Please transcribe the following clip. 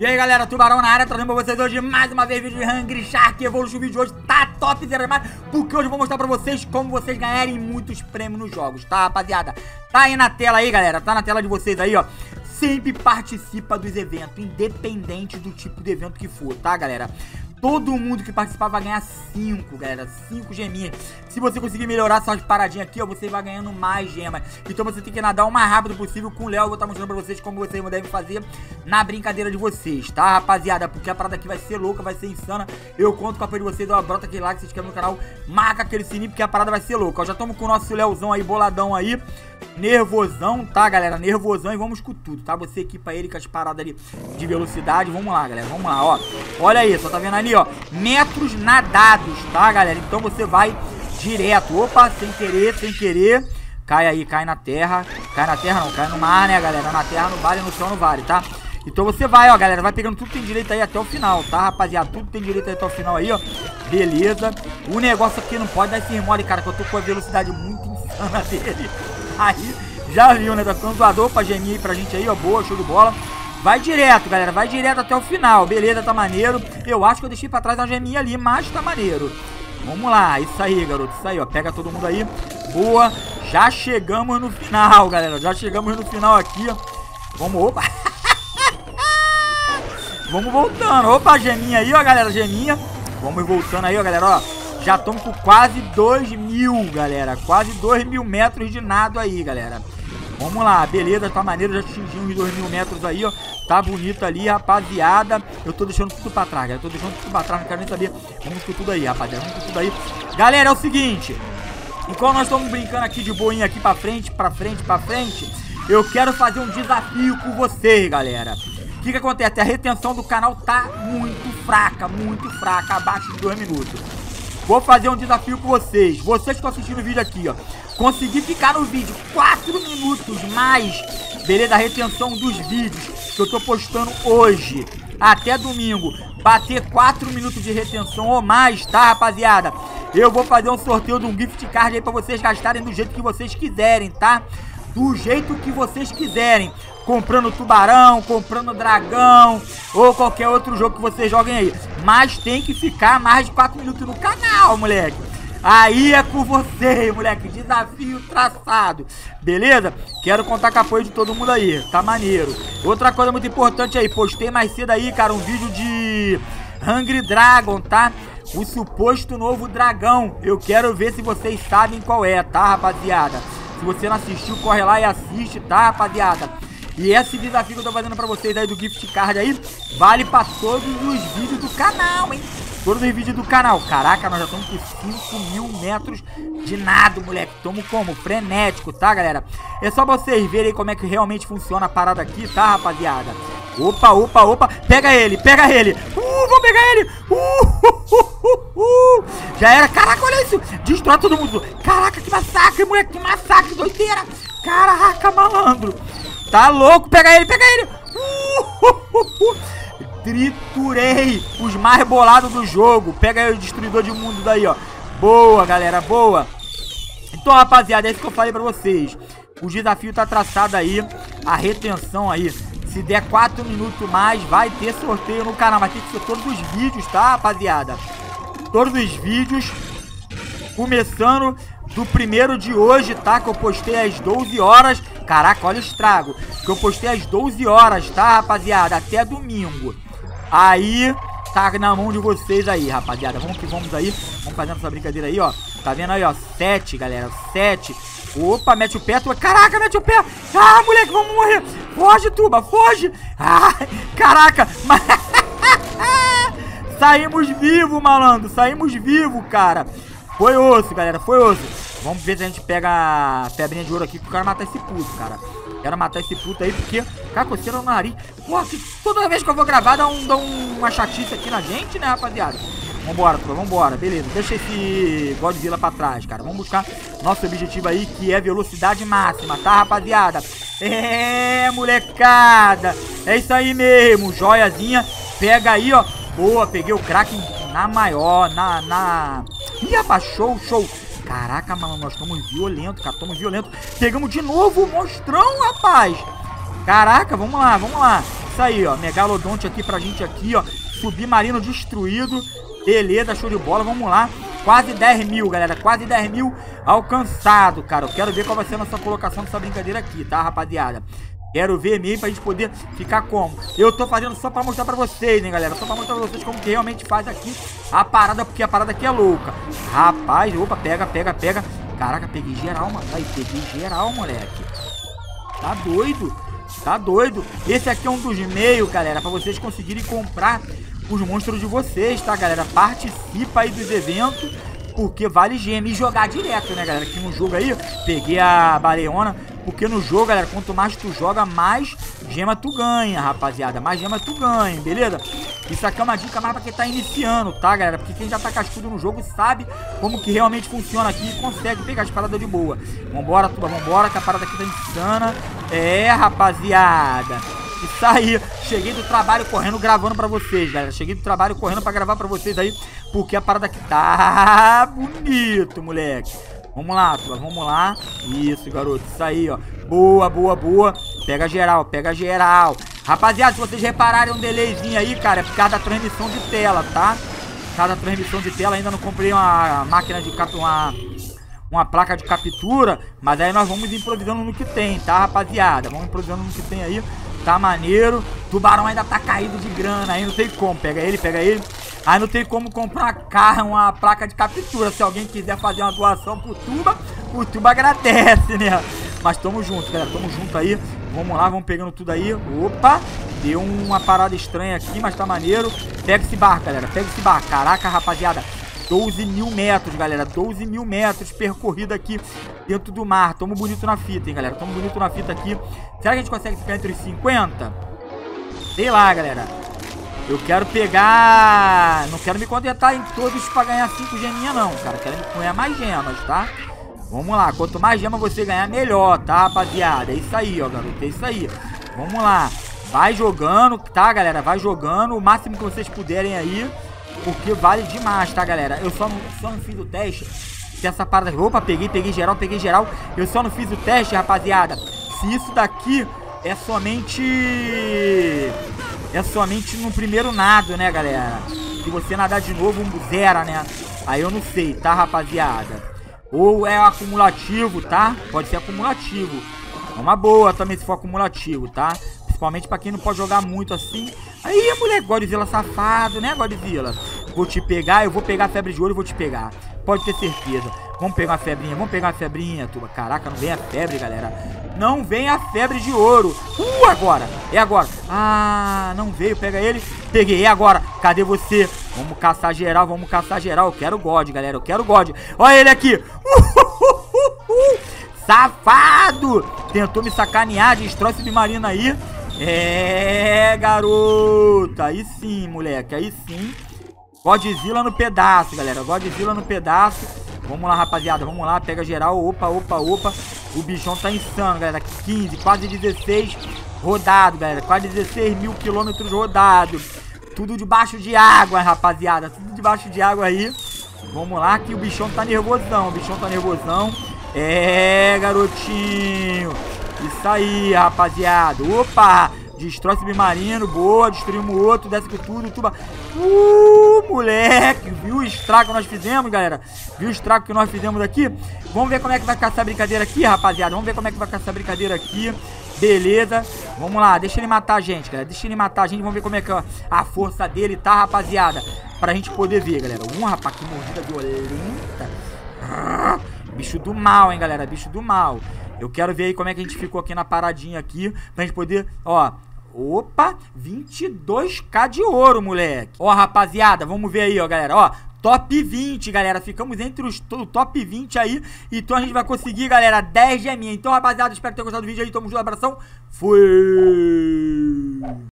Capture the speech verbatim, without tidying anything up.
E aí galera, Tubarão na área, trazendo pra vocês hoje mais uma vez vídeo de Hungry Shark Evolution. O vídeo de hoje tá top zero mais, porque hoje eu vou mostrar pra vocês como vocês ganharem muitos prêmios nos jogos, tá rapaziada? Tá aí na tela aí galera, tá na tela de vocês aí ó. Sempre participa dos eventos, independente do tipo de evento que for, tá galera? Todo mundo que participar vai ganhar cinco, galera, cinco geminhas. Se você conseguir melhorar suas paradinhas aqui, ó, você vai ganhando mais gemas. Então você tem que nadar o mais rápido possível com o Léo. Eu vou estar mostrando pra vocês como vocês devem fazer na brincadeira de vocês, tá, rapaziada? Porque a parada aqui vai ser louca, vai ser insana. Eu conto com a apoio de vocês, ó, brota aquele like, se inscreve no canal, marca aquele sininho, porque a parada vai ser louca. Ó, já estamos com o nosso Léozão aí, boladão aí. Nervosão, tá, galera? Nervosão e vamos com tudo, tá? Você equipa ele com as paradas ali de velocidade. Vamos lá, galera, vamos lá, ó. Olha isso, ó, tá vendo ali, ó? Metros nadados, tá, galera? Então você vai direto. Opa, sem querer, sem querer. Cai aí, cai na terra. Cai na terra não, cai no mar, né, galera? Na terra não vale, no chão não vale, tá? Então você vai, ó, galera, vai pegando tudo que tem direito aí até o final, tá, rapaziada? Tudo que tem direito aí até o final aí, ó. Beleza. O negócio aqui não pode dar esse mole, cara, que eu tô com a velocidade muito insana dele. Aí, já viu, né? Tá ficando zoador pra geminha aí pra gente aí, ó. Boa, show de bola. Vai direto, galera. Vai direto até o final. Beleza, tá maneiro. Eu acho que eu deixei pra trás uma geminha ali, mas tá maneiro. Vamos lá. Isso aí, garoto. Isso aí, ó. Pega todo mundo aí. Boa. Já chegamos no final, galera. Já chegamos no final aqui, ó. Vamos, opa. Vamos voltando. Opa, geminha aí, ó, galera. Geminha. Vamos voltando aí, ó, galera, ó. Já estamos com quase dois mil, galera. Quase dois mil metros de nado aí, galera. Vamos lá, beleza, tá maneiro. Já atingimos os dois mil metros aí, ó. Tá bonito ali, rapaziada. Eu tô deixando tudo pra trás, galera. Eu tô deixando tudo pra trás, não quero nem saber. Vamos com tudo aí, rapaziada. Vamos com tudo aí. Galera, é o seguinte. Enquanto nós estamos brincando aqui de boinha aqui pra frente, pra frente, pra frente, eu quero fazer um desafio com vocês, galera. O que que acontece? A retenção do canal tá muito fraca, muito fraca, abaixo de dois minutos. Vou fazer um desafio com vocês. Vocês que estão assistindo o vídeo aqui, ó. Conseguir ficar no vídeo quatro minutos mais, beleza? A retenção dos vídeos que eu tô postando hoje até domingo. Bater quatro minutos de retenção ou mais, tá, rapaziada? Eu vou fazer um sorteio de um gift card aí pra vocês gastarem do jeito que vocês quiserem, tá? Do jeito que vocês quiserem. Comprando tubarão, comprando dragão ou qualquer outro jogo que vocês joguem aí. Mas tem que ficar mais de quatro minutos no canal, moleque. Aí é com você, moleque. Desafio traçado. Beleza? Quero contar com o apoio de todo mundo aí. Tá maneiro. Outra coisa muito importante aí. Postei mais cedo aí, cara, um vídeo de Hungry Dragon, tá? O suposto novo dragão. Eu quero ver se vocês sabem qual é, tá, rapaziada? Se você não assistiu, corre lá e assiste, tá, rapaziada? E esse desafio que eu tô fazendo pra vocês aí do gift card aí, vale pra todos os vídeos do canal, hein? Todos os vídeos do canal. Caraca, nós já estamos com cinco mil metros de nado, moleque. Tamo como? Frenético, tá, galera? É só vocês verem como é que realmente funciona a parada aqui, tá, rapaziada? Opa, opa, opa. Pega ele, pega ele. Uh, vou pegar ele. Uh, uh, uh, uh, uh. Já era. Caraca, olha isso. Destrói todo mundo. Caraca, que massacre, moleque. Que massacre, doideira. Caraca, malandro. Tá louco, pega ele, pega ele. Uh, uh, uh, uh. Triturei os mais bolados do jogo. Pega aí o destruidor de mundo daí, ó. Boa, galera, boa. Então, rapaziada, é isso que eu falei pra vocês. O desafio tá traçado aí. A retenção aí. Se der quatro minutos mais, vai ter sorteio no canal. Vai ter que ser todos os vídeos, tá, rapaziada? Todos os vídeos. Começando do primeiro de hoje, tá? Que eu postei às doze horas. Caraca, olha o estrago. Que eu postei às doze horas, tá, rapaziada? Até domingo. Aí, tá na mão de vocês aí, rapaziada. Vamos que vamos aí. Vamos fazendo essa brincadeira aí, ó. Tá vendo aí, ó? Sete, galera. Sete. Opa, mete o pé. Tu... Caraca, mete o pé. Ah, moleque, vamos morrer. Foge, Tuba, foge. Ah, caraca. Saímos vivos, malandro. Saímos vivos, cara. Foi osso, galera. Foi osso. Vamos ver se a gente pega a pedrinha de ouro aqui, que eu quero matar esse puto, cara. Quero matar esse puto aí, porque... Cara, coceira no nariz. Porra, que toda vez que eu vou gravar dá, um, dá um, uma chatice aqui na gente, né, rapaziada? Vambora, Tuba, vambora. Beleza, deixa esse Godzilla pra trás, cara. Vamos buscar nosso objetivo aí, que é velocidade máxima, tá, rapaziada? É, molecada. É isso aí mesmo. Joiazinha. Pega aí, ó. Boa, peguei o Kraken na maior, na... na... Ih, abaixou, show. Caraca, mano, nós estamos violentos, cara, estamos violentos. Pegamos de novo o monstrão, rapaz. Caraca, vamos lá, vamos lá. Isso isso aí, ó. Megalodonte aqui pra gente aqui, ó. Submarino destruído. Beleza, show de bola. Vamos lá. Quase dez mil, galera. Quase dez mil alcançado, cara. Eu quero ver qual vai ser a nossa colocação dessa brincadeira aqui, tá, rapaziada? Quero ver mesmo pra gente poder ficar como. Eu tô fazendo só pra mostrar pra vocês, hein, galera. Só pra mostrar pra vocês como que realmente faz aqui a parada, porque a parada aqui é louca. Rapaz, opa, pega, pega, pega. Caraca, peguei geral, mano. Aí, peguei geral, moleque. Tá doido. Tá doido. Esse aqui é um dos meios, galera, pra vocês conseguirem comprar os monstros de vocês, tá, galera? Participa aí dos eventos, porque vale gema. E jogar direto, né, galera? Aqui no jogo aí, peguei a baleona. Porque no jogo, galera, quanto mais tu joga, mais gema tu ganha, rapaziada. Mais gema tu ganha, beleza? Isso aqui é uma dica mais pra quem tá iniciando, tá, galera? Porque quem já tá cascudo no jogo sabe como que realmente funciona aqui e consegue pegar as paradas de boa. Vambora, tuba, vambora, que a parada aqui tá insana. É, rapaziada. Isso aí. Cheguei do trabalho correndo, gravando pra vocês, galera. Cheguei do trabalho correndo pra gravar pra vocês aí, porque a parada aqui tá bonito, moleque. Vamos lá, turma, vamos lá. Isso, garoto, isso aí, ó. Boa, boa, boa. Pega geral, pega geral. Rapaziada, se vocês repararem um delayzinho aí, cara, é por causa da transmissão de tela, tá? Por causa da transmissão de tela, ainda não comprei uma máquina de cap... uma... uma placa de captura, mas aí nós vamos improvisando no que tem, tá, rapaziada? Vamos improvisando no que tem aí. Tá maneiro. Tubarão ainda tá caído de grana. Aí não tem como. Pega ele, pega ele. Aí não tem como comprar uma carro, uma placa de captura. Se alguém quiser fazer uma doação pro Tuba, o Tuba agradece, né? Mas tamo junto, galera. Tamo junto aí. Vamos lá, vamos pegando tudo aí. Opa! Deu uma parada estranha aqui, mas tá maneiro. Pega esse barco, galera. Pega esse barco. Caraca, rapaziada. doze mil metros, galera. doze mil metros percorrido aqui dentro do mar. Tamo bonito na fita, hein, galera. Tamo bonito na fita aqui. Será que a gente consegue ficar entre os cinquenta? Sei lá, galera. Eu quero pegar... Não quero me contentar em todos pra ganhar cinco geminhas, não, cara. Quero ganhar mais gemas, tá? Vamos lá. Quanto mais gema você ganhar, melhor, tá, rapaziada? É isso aí, ó, garoto. É isso aí. Vamos lá. Vai jogando, tá, galera? Vai jogando o máximo que vocês puderem aí. Porque vale demais, tá, galera? Eu só não, só não fiz o teste. Se essa parada... Opa, peguei, peguei geral, peguei geral. Eu só não fiz o teste, rapaziada. Se isso daqui é somente... É somente no primeiro nado, né, galera? Se você nadar de novo, um zero, né? Aí eu não sei, tá, rapaziada? Ou é acumulativo, tá? Pode ser acumulativo. É uma boa também se for acumulativo, tá? Principalmente pra quem não pode jogar muito assim. Aí, mulher, Godzilla safado, né, Godzilla? Vou te pegar, eu vou pegar a febre de ouro e vou te pegar. Pode ter certeza. Vamos pegar uma febrinha, vamos pegar uma febrinha, turma. Caraca, não vem a febre, galera. Não vem a febre de ouro. Uh, agora. É agora. Ah, não veio. Pega ele. Peguei. É agora. Cadê você? Vamos caçar geral, vamos caçar geral. Eu quero God, galera. Eu quero God. Olha ele aqui. Uh, uh, uh, uh. Safado. Tentou me sacanear. Destrói submarino aí. É, garoto. Aí sim, moleque. Aí sim. Godzilla no pedaço, galera. Godzilla no pedaço. Vamos lá, rapaziada. Vamos lá. Pega geral. Opa, opa, opa. O bichão tá insano, galera. quinze, quase dezesseis rodado, galera. Quase dezesseis mil quilômetros rodados. Tudo debaixo de água, rapaziada. Tudo debaixo de água aí. Vamos lá, que o bichão tá nervosão. O bichão tá nervosão. É, garotinho. Isso aí, rapaziada. Opa! Destrói submarino, boa, destruímos o outro, desce com tudo, tuba. Uh, moleque, viu o estrago que nós fizemos, galera? Viu o estrago que nós fizemos aqui? Vamos ver como é que vai ficar essa brincadeira aqui, rapaziada. Vamos ver como é que vai ficar essa brincadeira aqui. Beleza, vamos lá, deixa ele matar a gente, galera. Deixa ele matar a gente, vamos ver como é que é a força dele tá, rapaziada. Pra gente poder ver, galera. Um, rapaz, que mordida violenta. Ah, bicho do mal, hein, galera, bicho do mal. Eu quero ver aí como é que a gente ficou aqui na paradinha aqui, pra gente poder, ó... Opa, vinte e dois k de ouro, moleque. Ó, rapaziada, vamos ver aí, ó, galera. Ó, top vinte, galera. Ficamos entre os top vinte aí. Então a gente vai conseguir, galera, dez geminhas. Então, rapaziada, espero que tenham gostado do vídeo aí. Tamo junto, abração. Fui!